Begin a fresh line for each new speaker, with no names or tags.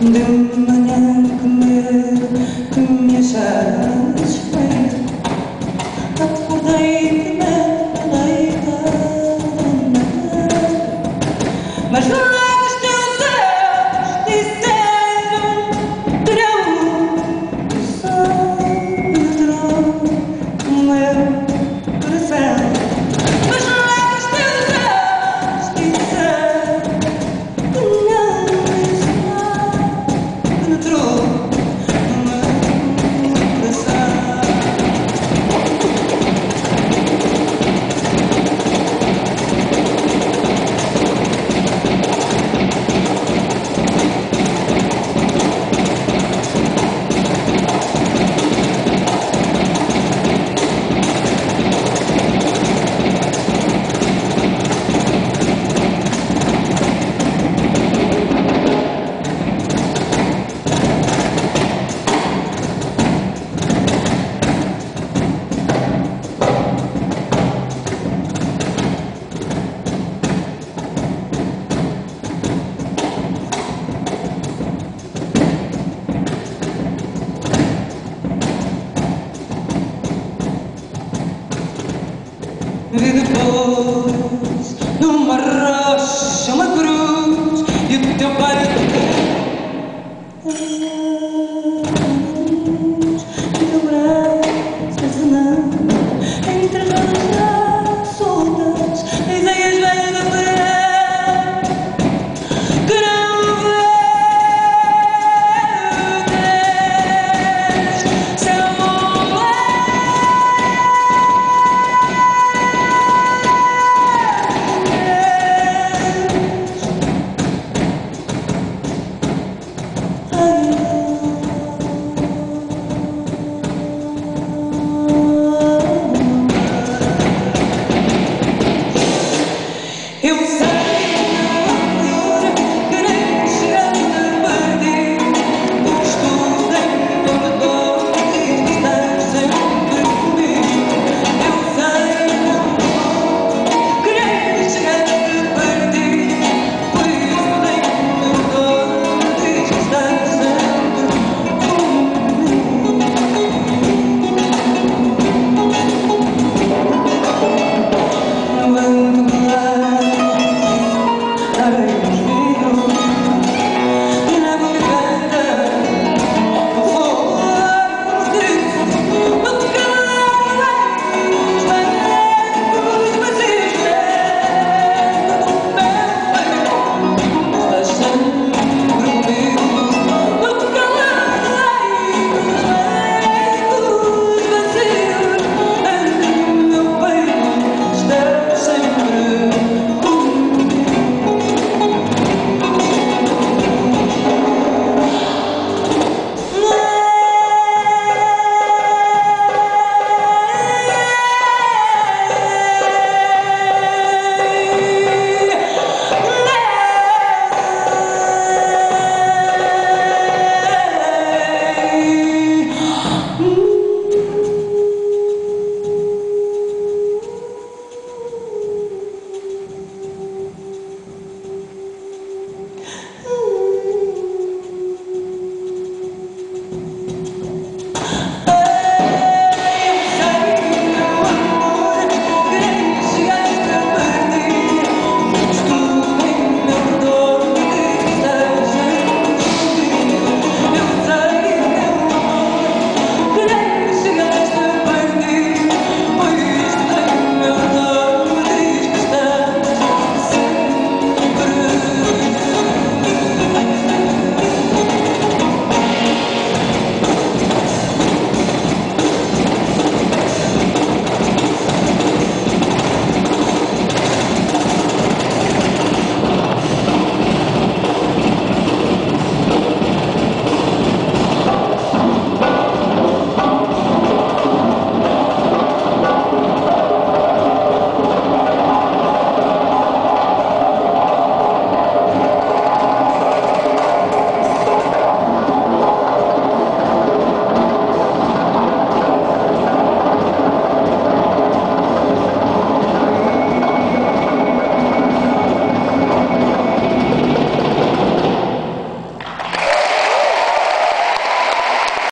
De manhã que me achaste feio, acordei de mas logo os teus olhos disseram que não, o sol penetrou no meu coração. Mas logo os teus olhos disseram que não, o sol penetrou no meu coração. E depois, numa rocha, uma cruz, e o teu pai e o braço acenando entre rosas soltas, ideias velhas da verão que não vedes, são